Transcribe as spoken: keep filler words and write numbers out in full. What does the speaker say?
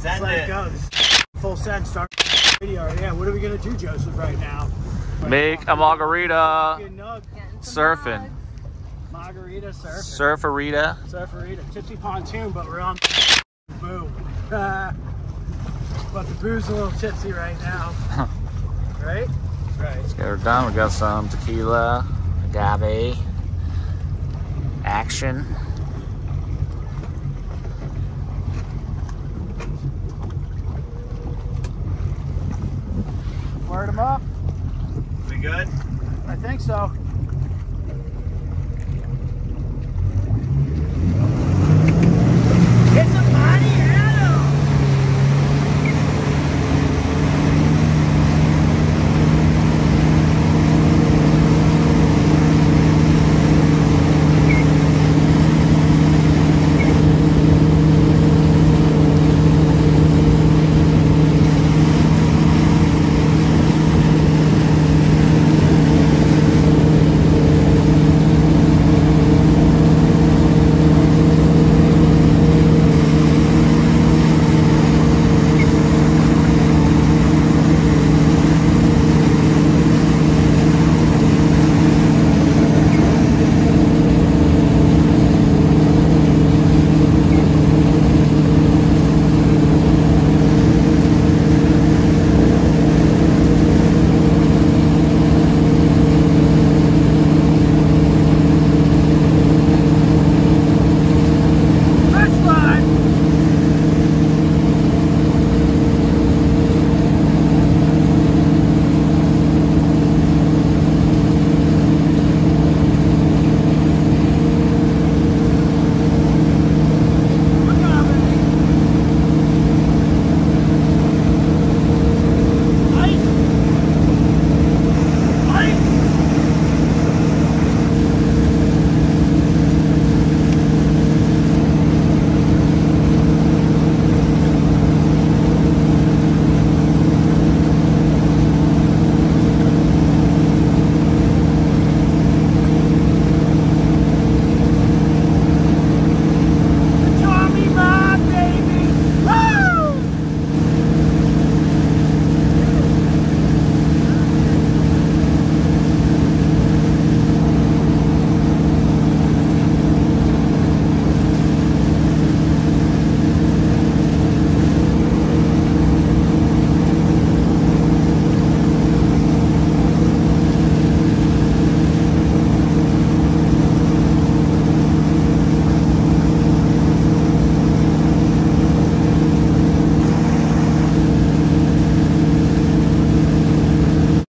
Send let it. it go. Full send, start video. Yeah, what are we gonna do, Joseph, right now? Make a margarita. Surfing. Margarita surfing. Surfarita. Surfarita. Tipsy pontoon, but we're on boo. But the boo's a little tipsy right now. Right? Right. Let's get her done. We got some tequila, agave, action. Wired them up. We good? I think so.